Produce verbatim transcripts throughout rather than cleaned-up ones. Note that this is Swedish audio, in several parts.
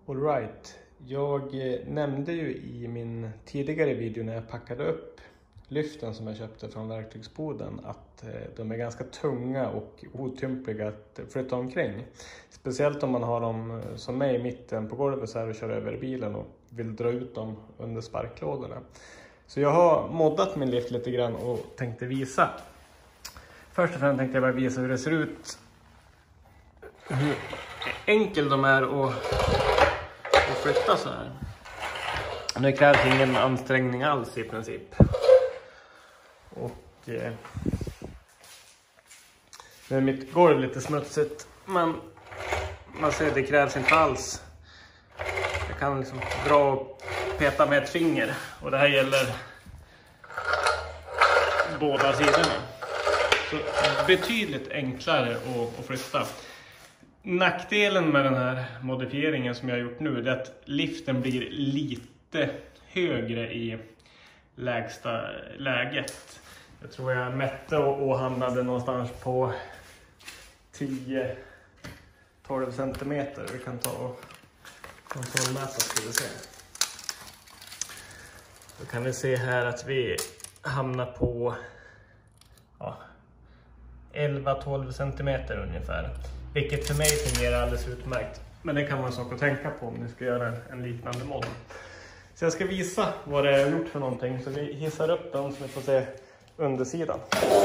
All right. Jag nämnde ju i min tidigare video när jag packade upp lyften som jag köpte från verktygsboden att de är ganska tunga och otympliga att flytta omkring. Speciellt om man har dem som mig i mitten på golvet så här och kör över bilen och vill dra ut dem under sparklådorna. Så jag har moddat min lift lite grann och tänkte visa. Först och främst tänkte jag bara visa hur det ser ut. Hur enkel de är att, att flytta så här. Det krävs ingen ansträngning alls i princip. Och eh, nu är mitt golv lite smutsigt, men man ser det krävs inte alls. Jag kan liksom dra och peta med ett finger, och det här gäller båda sidorna. Så betydligt enklare att, att flytta. Nackdelen med den här modifieringen som jag har gjort nu är att liften blir lite högre i lägsta läget. Jag tror jag mätte och, och hamnade någonstans på tio till tolv centimeter. Vi kan ta och kontrollmäta ska vi se. Då kan vi se här att vi hamnar på ja, elva till tolv centimeter ungefär. Vilket för mig fungerar alldeles utmärkt. Men det kan vara en sak att tänka på om ni ska göra en liknande mod. Så jag ska visa vad det är jag har gjort för någonting. Så vi hissar upp den så vi får se undersidan.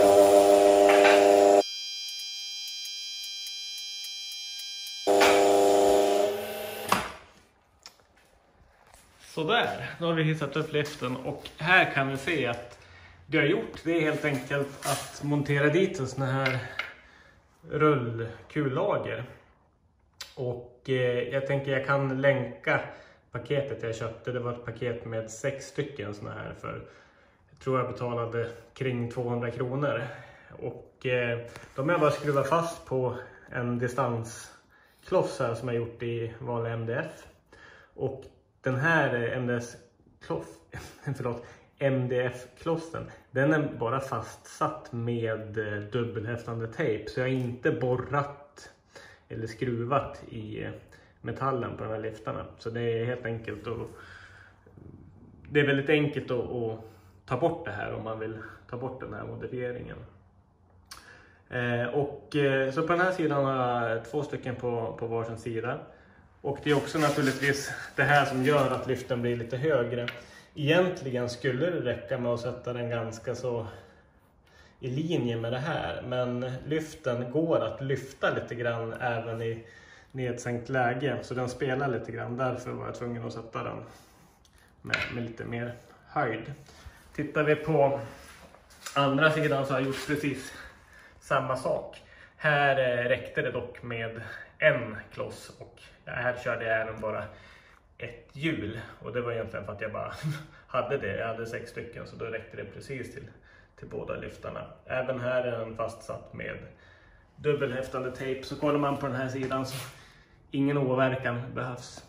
Sådär, då har vi hissat upp liften. Och här kan vi se att det jag har gjort det är helt enkelt att montera dit en sån här rullkullager. Och eh, jag tänker jag kan länka paketet jag köpte. Det var ett paket med sex stycken såna här för, jag tror jag betalade kring tvåhundra kronor. Och eh, de är bara skruva fast på en distanskloss här som jag gjort i vanlig M D F. Och den här M D F-kloss, förlåt, M D F-klossen, den är bara fastsatt med dubbelhäftande tejp. Så jag har inte borrat eller skruvat i metallen på de här liftarna. Så det är helt enkelt att, det är väldigt enkelt att, att ta bort det här om man vill ta bort den här modifieringen. Eh, och eh, så på den här sidan har jag två stycken på, på varsin sida. Och det är också naturligtvis det här som gör att lyften blir lite högre. Egentligen skulle det räcka med att sätta den ganska så i linje med det här. Men lyften går att lyfta lite grann även i nedsänkt läge. Så den spelar lite grann. Därför var jag tvungen att sätta den med, med lite mer höjd. Tittar vi på andra sidan så har jag gjort precis samma sak. Här eh, räckte det dock med en kloss. Och här körde jag även bara ett hjul. Och det var egentligen för att jag bara hade det. Jag hade sex stycken så då räckte det precis till, till båda lyftarna. Även här är den fastsatt med dubbelhäftande tejp. Så kollar man på den här sidan så ingen åverkan behövs.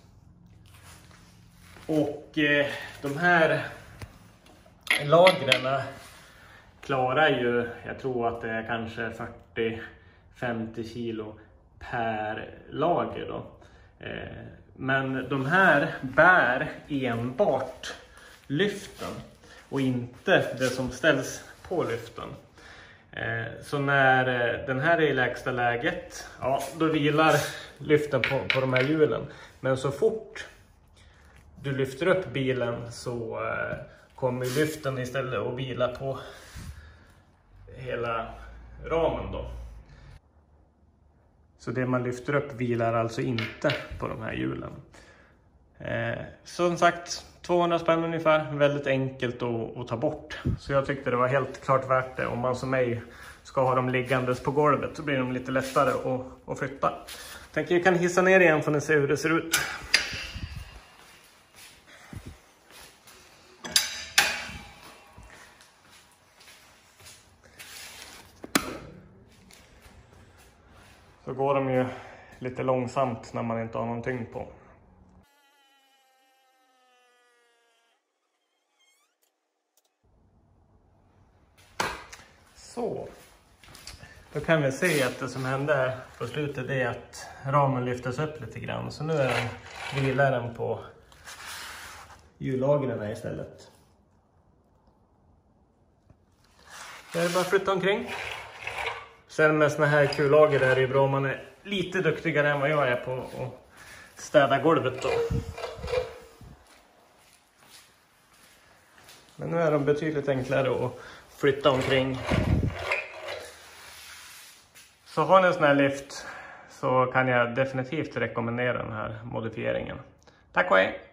Och eh, de här lagren klarar ju, jag tror att det är kanske fyrtio till femtio kilo per lager då. Eh, men de här bär enbart lyften och inte det som ställs på lyften. Eh, så när den här är i lägsta läget, ja, då vilar lyften på, på de här hjulen. Men så fort du lyfter upp bilen så eh, kommer lyften istället att vila på hela ramen då. Så det man lyfter upp vilar alltså inte på de här hjulen. Eh, som sagt, tvåhundra spänn ungefär. Väldigt enkelt att, att ta bort. Så jag tyckte det var helt klart värt det. Om man som mig ska ha dem liggandes på golvet så blir de lite lättare att, att flytta. Jag tänker jag kan hissa ner igen för att se hur det ser ut. Så går de ju lite långsamt när man inte har någonting på. Så. Då kan vi se att det som hände på slutet är att ramen lyftes upp lite grann. Så nu är den, vilar den på hjullagren istället. Det är bara att flytta omkring. Sen med såna här kullager där är det bra om man är lite duktigare än vad jag är på att städa golvet då. Men nu är de betydligt enklare att flytta omkring. Så har ni en sån här lift så kan jag definitivt rekommendera den här modifieringen. Tack och hej!